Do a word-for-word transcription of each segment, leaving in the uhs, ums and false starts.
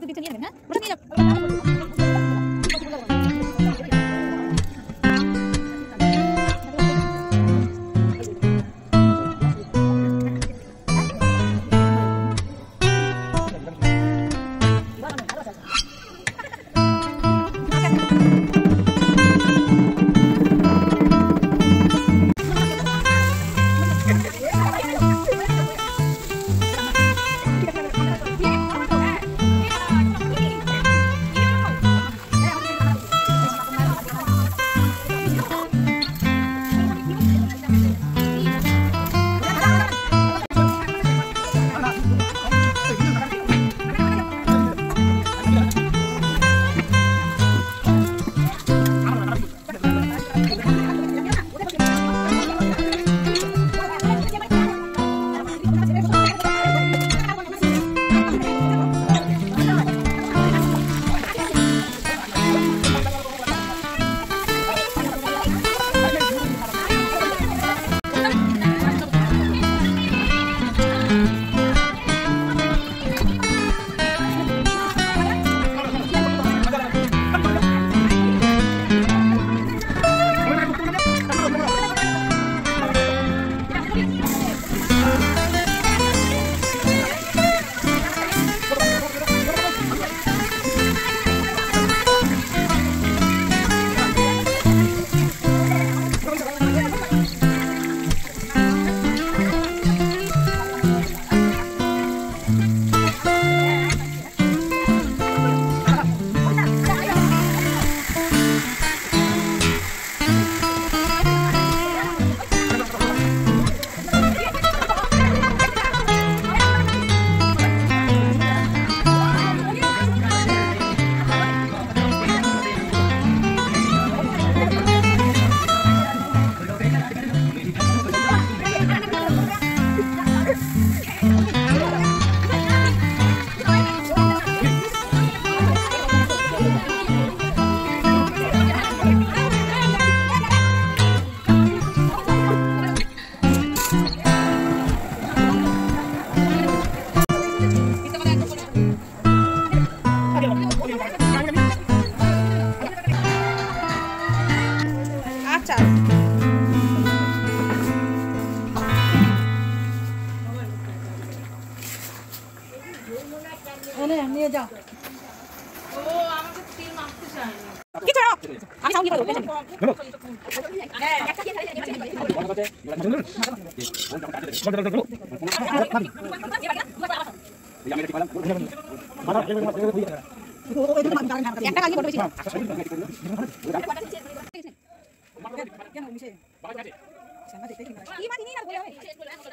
একটু কিছু নিয়ে নেবেন, হ্যাঁ ওটা নিয়ে যাও। নিয়ে যাও। ও আমাকে তিল মাখতে চায় না। কি করো? আমি সাউন্ড দিয়ে বলবো। হ্যাঁ, একটা দিয়ে খালি দিয়ে। একটা কালি ফটো বেশি। কেন মিশে? সামনে দেখতে কি? কি মাটি নিয়ে না বলে হয়।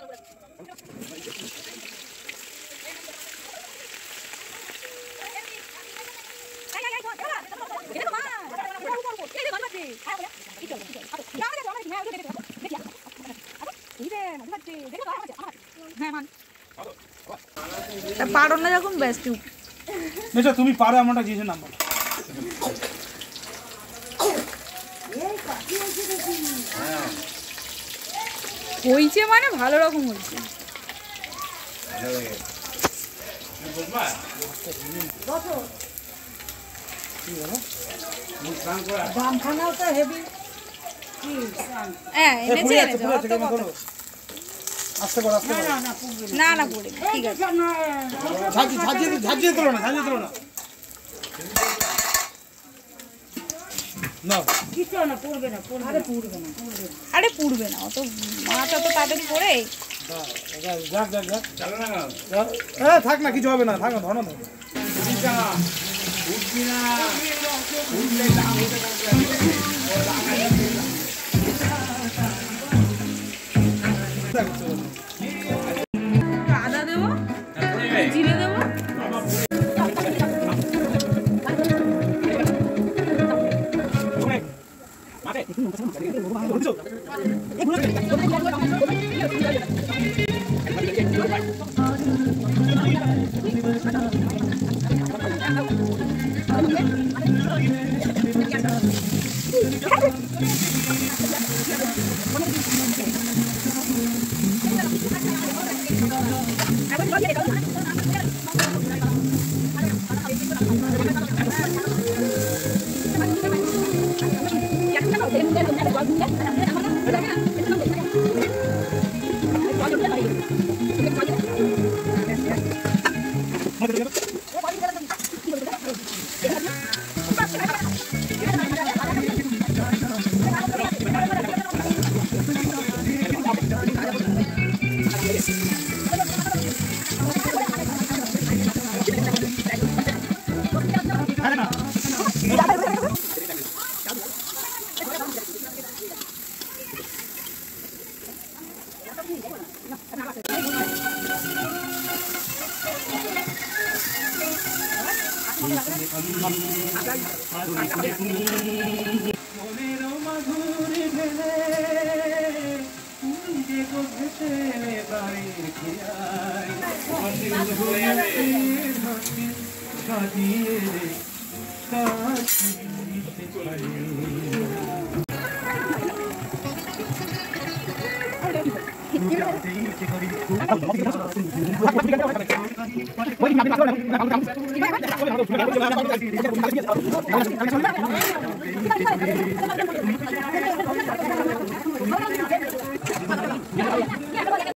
পারো না যখন ব্যাস চুপ। আচ্ছা তুমি পারো আমারটা জিজ্ঞেস নাম্বার। হইছে মানে ভালো রকম হইছে। জামখানাও তো হেভি। হ্যাঁ এনেছে এনেছে আস্তে করো আস্তে করো। না না পড়ে ঠিক আছে। ঝাঁঝি ঝাঁঝি ঝাঁঝি তোলো না ঝাঁঝি তোলো না। না কিছু না পড়বে না পড়বে আরে পড়বে না পড়বে না আরে পড়বে না অত মাথা তো তাড়াতাড়ি পড়ে। যাক যাক যাক চলো না এ থাক না কিছু হবে না থাক না ধরো না উঠবি না উঠবি না উঠলে দাম হতে থাকবে। আদা দেবো জিরে দেবো Woi,